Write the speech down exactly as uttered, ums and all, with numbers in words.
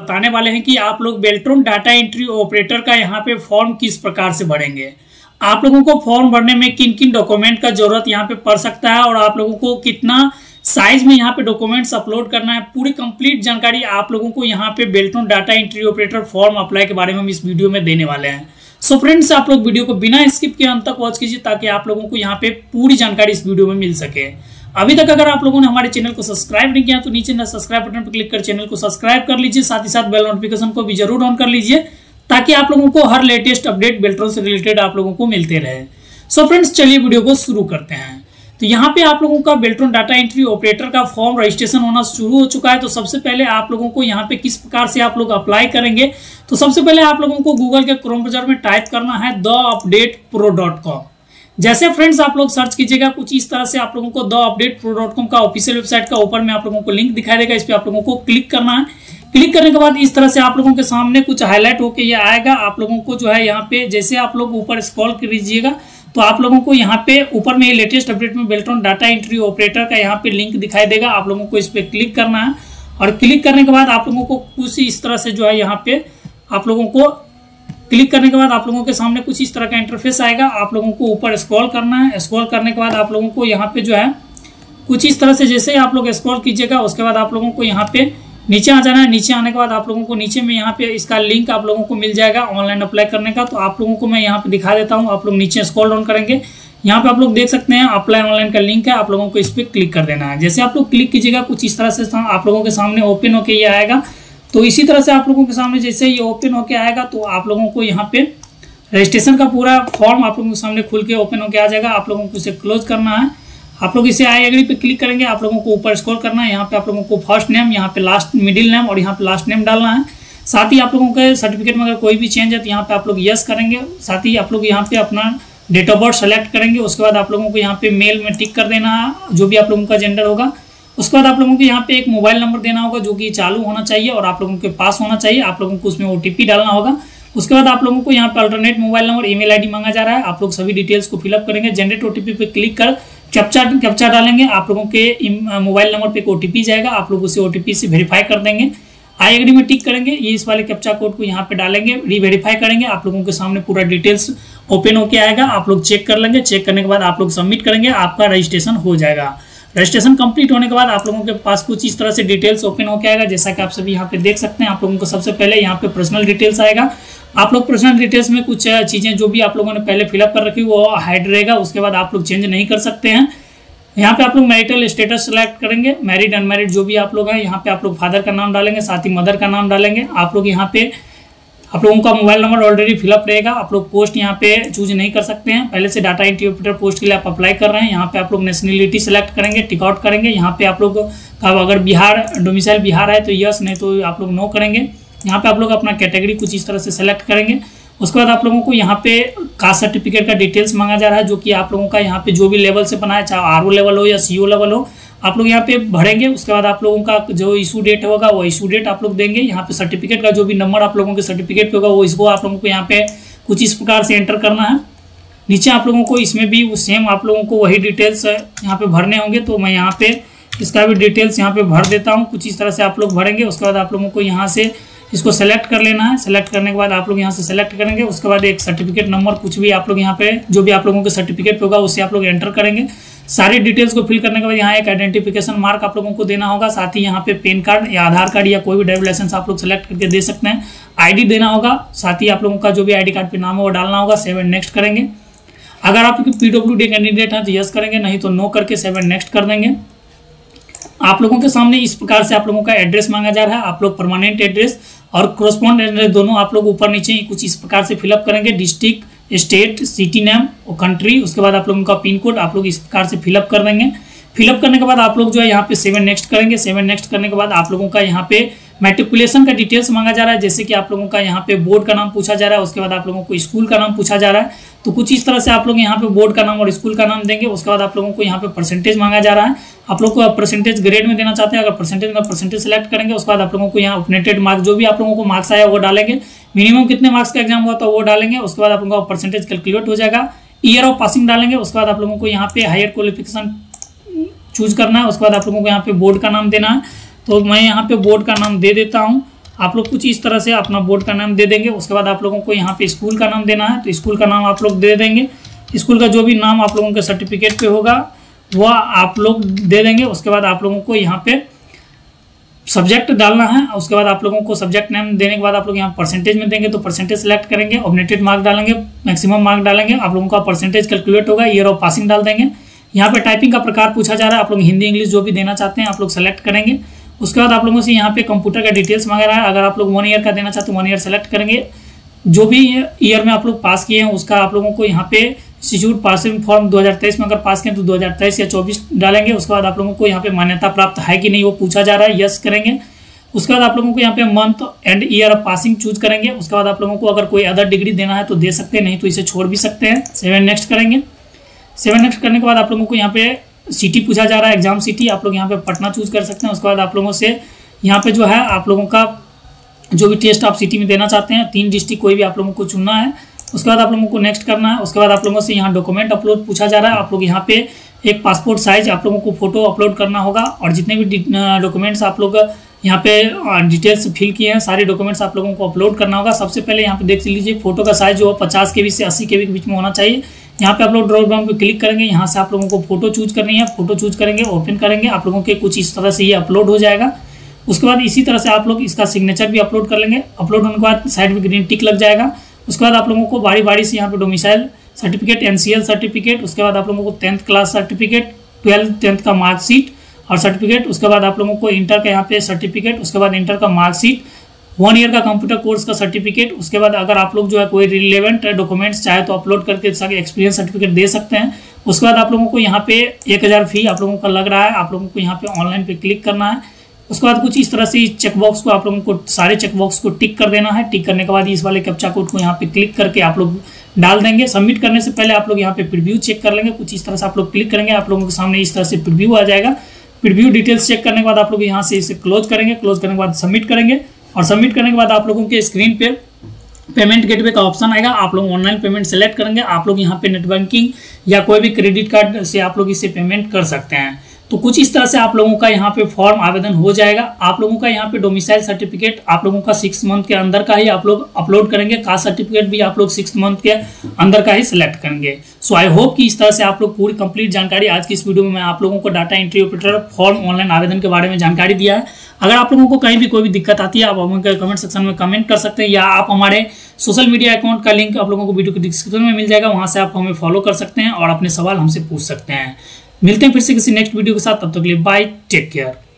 बताने वाले हैं कि आप लोग बेल्ट्रॉन डाटा एंट्री ऑपरेटर का यहाँ पे फॉर्म किस प्रकार से भरेंगे। आप लोगों को फॉर्म भरने में किन किन डॉक्यूमेंट का जरूरत यहाँ पे पड़ सकता है और आप लोगों को कितना साइज में यहाँ पे डॉक्यूमेंट्स अपलोड करना है, पूरी कंप्लीट जानकारी आप लोगों को यहाँ पे Beltron data entry operator form apply के बारे में हम इस वीडियो में देने वाले हैं। सो फ्रेंड्स, आप लोग वीडियो को बिना स्किप के अंत तक वॉच कीजिए ताकि आप लोगों को यहाँ पे पूरी जानकारी इस वीडियो में मिल सके। अभी तक अगर आप लोगों ने हमारे चैनल को सब्सक्राइब नहीं किया तो नीचे ना सब्सक्राइब बटन पर क्लिक कर चैनल को सब्सक्राइब कर लीजिए, साथ ही साथ बेल नोटिफिकेशन को भी जरूर ऑन कर लीजिए ताकि आप लोगों को हर लेटेस्ट अपडेट बेल्ट्रॉन से रिलेटेड आप लोगों को मिलते रहे। सो फ्रेंड्स, चलिए वीडियो को शुरू करते हैं। तो यहाँ पे आप लोगों का बेल्ट्रॉन डाटा एंट्री ऑपरेटर का फॉर्म रजिस्ट्रेशन होना शुरू हो चुका है। तो सबसे पहले आप लोगों को यहाँ पे किस प्रकार से आप लोग अप्लाई करेंगे, तो सबसे पहले आप लोगों को गूगल के क्रोम ब्राउज़र में टाइप करना है the update pro dot com. जैसे फ्रेंड्स आप लोग सर्च कीजिएगा कुछ इस तरह से आप लोगों को the update pro dot com का ऑफिशियल वेबसाइट का ऊपर में आप लोगों को लिंक दिखाई देगा। इस पर आप लोगों को क्लिक करना है। क्लिक करने के बाद इस तरह से आप लोगों के सामने कुछ हाईलाइट होकर ये आएगा। आप लोगों को जो है यहाँ पे जैसे आप लोग ऊपर स्क्रॉल कीजिएगा तो आप लोगों को यहाँ पे ऊपर में लेटेस्ट अपडेट में बेल्ट्रॉन डाटा एंट्री ऑपरेटर का यहाँ पे लिंक दिखाई देगा। आप लोगों को इस पर क्लिक करना है और क्लिक करने के बाद आप लोगों को कुछ इस तरह से जो है यहाँ पे आप लोगों को क्लिक करने के बाद आप लोगों के सामने कुछ इस तरह का इंटरफेस आएगा। आप लोगों को ऊपर स्क्रॉल करना है। स्क्रॉल करने के बाद आप लोगों को यहाँ पे जो है कुछ इस तरह से जैसे आप लोग स्क्रॉल कीजिएगा उसके बाद आप लोगों को यहाँ पे नीचे आ जाना है। नीचे आने के बाद आप लोगों को नीचे में यहाँ पे इसका लिंक आप लोगों को मिल जाएगा ऑनलाइन अप्लाई करने का। तो आप लोगों को मैं यहाँ पे दिखा देता हूँ। आप लोग नीचे स्क्रॉल डाउन करेंगे, यहाँ पे आप लोग देख सकते हैं अप्लाई ऑनलाइन का लिंक है। आप लोगों को इस पर क्लिक कर देना है। जैसे आप लोग क्लिक कीजिएगा कुछ इस तरह से आप लोगों के सामने ओपन होके ये आएगा। तो इसी तरह से आप लोगों के सामने जैसे ये ओपन होके आएगा तो आप लोगों को यहाँ पे रजिस्ट्रेशन का पूरा फॉर्म आप लोगों के सामने खुल के ओपन होके आ जाएगा। आप लोगों को इसे क्लोज करना है। आप लोग इसे आई एग्री पे क्लिक करेंगे। आप लोगों को ऊपर स्क्रॉल करना है। यहाँ पे आप लोगों को फर्स्ट नेम, यहाँ पे लास्ट मिडिल नेम और यहाँ पे लास्ट नेम डालना है। साथ ही आप लोगों के सर्टिफिकेट में अगर कोई भी चेंज है तो यहाँ पे आप लोग यस करेंगे। साथ ही आप लोग यहाँ पे अपना डेट ऑफ बर्थ सेलेक्ट करेंगे। उसके बाद आप लोगों को यहाँ पे मेल में टिक कर देना है जो भी आप लोगों का जेंडर होगा। उसके बाद आप लोगों को यहाँ पे एक मोबाइल नंबर देना होगा जो कि चालू होना चाहिए और आप लोगों के पास होना चाहिए। आप लोगों को उसमें ओ टी पी डालना होगा। उसके बाद आप लोगों को यहाँ पे alternate mobile number, email ID मांगा जा रहा है। आप लोग सभी डिटेल्स को फिलअप करेंगे। जनरेट ओटीपी पे क्लिक कर कैप्चा कैप्चा डालेंगे। आप लोगों के मोबाइल नंबर पे एक ओटीपी जाएगा। आप लोग उसे ओटीपी से वेरीफाई कर देंगे। आई एग्री में टिक करेंगे। ये इस वाले कैप्चा कोड को यहाँ पे डालेंगे, री वेरीफाई करेंगे। आप लोगों के सामने पूरा डिटेल्स ओपन होके आएगा। आप लोग चेक कर लेंगे। चेक करने के बाद आप लोग सबमिट करेंगे, आपका रजिस्ट्रेशन हो जाएगा। रजिस्ट्रेशन कंप्लीट होने के बाद आप लोगों के पास कुछ इस तरह से डिटेल्स ओपन होके आएगा। जैसा कि आप सभी यहाँ पे देख सकते हैं। आप लोगों को सबसे पहले यहाँ पे पर्सनल डिटेल्स आएगा। आप लोग पर्सनल डिटेल्स में कुछ चीज़ें जो भी आप लोगों ने पहले फिलअप कर रखी वो हाइड रहेगा। उसके बाद आप लोग चेंज नहीं कर सकते हैं। यहाँ पे आप लोग मैरिटल स्टेटस सेलेक्ट करेंगे, मैरिड अनमैरिड जो भी आप लोग हैं। यहाँ पे आप लोग फादर का नाम डालेंगे, साथ ही मदर का नाम डालेंगे। आप लोग यहाँ पे आप लोगों का मोबाइल नंबर ऑलरेडी फिलअप रहेगा। आप लोग पोस्ट यहाँ पे चूज नहीं कर सकते हैं। पहले से डाटा एंट्री ऑपरेटर पोस्ट के लिए आप अप्लाई कर रहे हैं। यहाँ पे आप लोग नेशनलिटी सेलेक्ट करेंगे, टिक आउट करेंगे। यहाँ पे आप लोग का अगर बिहार डोमिसाइल बिहार है तो यस, नहीं तो आप लोग नो करेंगे। यहाँ पे आप लोग अपना कैटेगरी कुछ इस तरह से सेलेक्ट करेंगे। उसके बाद आप लोगों को यहाँ पे कास्ट सर्टिफिकेट का डिटेल्स मांगा जा रहा है जो कि आप लोगों का यहाँ पे जो भी लेवल से बना है, चाहे आर ओ लेवल हो या सी ओ लेवल हो, आप लोग यहाँ पे भरेंगे। उसके बाद आप लोगों का जो इशू डेट होगा वो इशू डेट आप लोग देंगे। यहाँ पे सर्टिफिकेट का जो भी नंबर आप लोगों के सर्टिफिकेट पे होगा वो इसको आप लोगों को यहाँ पे कुछ इस प्रकार से एंटर करना है। नीचे आप लोगों को इसमें भी सेम आप लोगों को वही डिटेल्स यहाँ पे भरने होंगे। तो मैं यहाँ पे इसका भी डिटेल्स यहाँ पे भर देता हूँ। कुछ इस तरह से आप लोग भरेंगे। उसके बाद आप लोगों को यहाँ से इसको सेलेक्ट कर लेना है। सेलेक्ट करने के बाद आप लोग यहाँ से सेलेक्ट करेंगे। उसके बाद एक सर्टिफिकेट नंबर कुछ भी आप लोग यहाँ पे जो भी आप लोगों के सर्टिफिकेट पे होगा उससे आप लोग एंटर करेंगे। सारी डिटेल्स को फिल करने के बाद यहाँ एक आइडेंटिफिकेशन मार्क आप लोगों को देना होगा। साथ ही यहाँ पे पैन कार्ड या आधार कार्ड या कोई भी ड्राइविंग लाइसेंस आप लोग सेलेक्ट करके दे सकते हैं। आईडी देना होगा। साथ ही आप लोगों का जो भी आईडी कार्ड पे नाम है वो डालना होगा। सेव एंड नेक्स्ट करेंगे। अगर आप पीडब्ल्यूडी कैंडिडेट हैं तो यस करेंगे, नहीं तो नो करके सेव एंड नेक्स्ट कर देंगे। आप लोगों के सामने इस प्रकार से आप लोगों का एड्रेस मांगा जा रहा है। आप लोग परमानेंट एड्रेस और कोरस्पॉन्ड एड्रेस दोनों आप लोग ऊपर नीचे कुछ इस प्रकार से फिलअप करेंगे। डिस्ट्रिक्ट, स्टेट, सिटी नेम और कंट्री। उसके बाद आप लोगों का पिन कोड आप लोग इस प्रकार से फिलअप कर देंगे। फिलअप करने के बाद आप लोग जो है यहाँ पे सेवन नेक्स्ट करेंगे। सेवन नेक्स्ट करने के बाद आप लोगों का यहाँ पे मैट्रिकुलेशन का डिटेल्स मांगा जा रहा है। जैसे कि आप लोगों का यहाँ पे बोर्ड का नाम पूछा जा रहा है। उसके बाद आप लोगों को स्कूल का नाम पूछा जा रहा है। तो कुछ इस तरह से आप लोग यहाँ पे बोर्ड का नाम और स्कूल का नाम देंगे। उसके बाद आप लोगों को यहाँ पे परसेंटेज मांगा जा रहा है। आप लोग को परसेंटेज ग्रेड में देना चाहते हैं, अगर परसेंटेज में परसेंटेज सेलेक्ट करेंगे। उसके बाद आप लोगों को यहाँ अपडेटेड मार्क्स जो भी आप लोगों को मार्क्स आया वो डालेंगे। मिनिमम कितने मार्क्स का एग्जाम हुआ तो वो डालेंगे। उसके बाद आप लोगों का परसेंटेज कैलकुलेट हो जाएगा। ईयर ऑफ पासिंग डालेंगे। उसके बाद आप लोगों को यहाँ पे हायर क्वालिफिकेशन चूज करना है। उसके बाद आप लोगों को यहाँ पे बोर्ड का नाम देना है। तो मैं यहाँ पे बोर्ड का नाम दे देता हूँ। आप लोग कुछ इस तरह से अपना बोर्ड का नाम दे देंगे। उसके बाद आप लोगों को यहाँ पे स्कूल का नाम देना है, तो स्कूल का नाम आप लोग दे देंगे। स्कूल का जो भी नाम आप लोगों के सर्टिफिकेट पे होगा वह आप लोग दे देंगे। उसके बाद आप लोगों को यहाँ पे सब्जेक्ट डालना है। उसके बाद आप लोगों को सब्जेक्ट नेम देने के बाद आप लोग यहाँ परसेंटेज में देंगे, तो परसेंटेज सेलेक्ट करेंगे, ऑब्जेक्टिव मार्क डालेंगे, मैक्सिमम मार्क डालेंगे, आप लोगों का परसेंटेज कैलकुलेट होगा, ईयर ऑफ पासिंग डाल देंगे। यहाँ पे टाइपिंग का प्रकार पूछा जा रहा है, आप लोग हिंदी इंग्लिश जो भी देना चाहते हैं आप लोग सेलेक्ट करेंगे। उसके बाद आप लोगों से यहाँ पे कंप्यूटर का डिटेल्स मांग रहा है, अगर आप लोग वन ईयर का देना चाहते हैं वन ईयर सेलेक्ट करेंगे। जो भी ईयर में आप लोग पास किए हैं उसका आप लोगों को यहाँ पे इंस्टीट्यूट पासिंग फॉर्म दो हज़ार तेईस में अगर पास किए तो दो हज़ार तेईस या चौबीस डालेंगे। उसके बाद आप लोगों को यहाँ पे मान्यता प्राप्त है कि नहीं वो पूछा जा रहा है, यस करेंगे। उसके बाद आप लोगों को यहाँ पे month and year of passing choose करेंगे। उसके बाद आप लोगों को अगर कोई अदर डिग्री देना है तो दे सकते हैं, नहीं तो इसे छोड़ भी सकते हैं। सेवन नेक्स्ट करेंगे। सेवन नेक्स्ट करने के बाद आप लोगों को यहाँ पे सिटी पूछा जा रहा है, एग्जाम सिटी, आप लोग यहाँ पे पटना चूज कर सकते हैं। उसके बाद आप लोगों से यहाँ पे जो है आप लोगों का जो भी टेस्ट आप सिटी में देना चाहते हैं, तीन डिस्ट्रिक्ट कोई भी आप लोगों को चुनना है। उसके बाद आप लोगों को नेक्स्ट करना है। उसके बाद आप लोगों से यहाँ डॉक्यूमेंट अपलोड पूछा जा रहा है, आप लोग यहाँ पे एक पासपोर्ट साइज आप लोगों को फोटो अपलोड करना होगा, और जितने भी डॉक्यूमेंट्स आप लोग यहाँ पे डिटेल्स फिल किए हैं सारे डॉक्यूमेंट्स आप लोगों को अपलोड करना होगा। सबसे पहले यहाँ पे देख लीजिए फोटो का साइज जो पचास के बी से अस्सी के बी के बीच में होना चाहिए। यहाँ पे आप लोग ड्रॉप डाउन पे क्लिक करेंगे, यहाँ से आप लोगों को फोटो चूज करनी है, फोटो चूज करेंगे, ओपन करेंगे, आप लोगों के कुछ इस तरह से ये अपलोड हो जाएगा। उसके बाद इसी तरह से आप लोग इसका सिग्नेचर भी अपलोड कर लेंगे। अपलोड होने के बाद साइड में ग्रीन टिक लग जाएगा। उसके बाद आप लोगों को बारी बारी से यहाँ पे डोमिसाइल सर्टिफिकेट, एनसीएल सर्टिफिकेट, उसके बाद आप लोगों को tenth class certificate, twelfth tenth का मार्कशीट और सर्टिफिकेट, उसके बाद आप लोगों को इंटर का यहाँ पे सर्टिफिकेट, उसके बाद इंटर का मार्कशीट, वन ईयर का कंप्यूटर कोर्स का सर्टिफिकेट। उसके बाद अगर आप लोग जो है कोई रिलेवेंट डॉक्यूमेंट्स चाहे तो अपलोड करके सारे एक्सपीरियंस सर्टिफिकेट दे सकते हैं। उसके बाद आप लोगों को यहाँ पे एक हज़ार फी आप लोगों का लग रहा है, आप लोगों को यहाँ पे ऑनलाइन पे क्लिक करना है। उसके बाद कुछ इस तरह से इस चेकबॉक्स को आप लोगों को सारे चेकबॉक्स को टिक कर देना है। टिक करने के बाद इस वाले कैप्चा कोड को यहाँ पे क्लिक करके आप लोग डाल देंगे। सबमिट करने से पहले आप लोग यहाँ पे प्रीव्यू चेक कर लेंगे। कुछ इस तरह से आप लोग क्लिक करेंगे, आप लोगों के सामने इस तरह से प्रीव्यू आ जाएगा। प्रीव्यू डिटेल्स चेक करने के बाद आप लोग यहाँ से इसे क्लोज करेंगे। क्लोज करने के बाद सबमिट करेंगे, और सबमिट करने के बाद आप लोगों के स्क्रीन पे पेमेंट गेटवे का ऑप्शन आएगा। आप लोग ऑनलाइन पेमेंट सेलेक्ट करेंगे। आप लोग यहाँ पे नेट बैंकिंग या कोई भी क्रेडिट कार्ड से आप लोग इसे पेमेंट कर सकते हैं। तो कुछ इस तरह से आप लोगों का यहाँ पे फॉर्म आवेदन हो जाएगा। आप लोगों का यहाँ पे डोमिसाइल सर्टिफिकेट आप लोगों का सिक्स मंथ के अंदर का ही आप लोग अपलोड करेंगे। कास्ट सर्टिफिकेट भी आप लोग सिक्स मंथ के अंदर का ही सिलेक्ट करेंगे। सो आई होप कि इस तरह से आप लोग पूरी कंप्लीट जानकारी आज की इस वीडियो में मैं आप लोगों को data entry operator form online आवेदन के बारे में जानकारी दिया है। अगर आप लोगों को कहीं भी कोई भी दिक्कत आती है आप हमें कमेंट सेक्शन में कमेंट कर सकते हैं, या आप हमारे सोशल मीडिया अकाउंट का लिंक आप लोगों को वीडियो के डिस्क्रिप्शन में मिल जाएगा, वहां से आप हमें फॉलो कर सकते हैं और अपने सवाल हमसे पूछ सकते हैं। मिलते हैं फिर से किसी नेक्स्ट वीडियो के साथ, तब तक के लिए बाय, टेक केयर।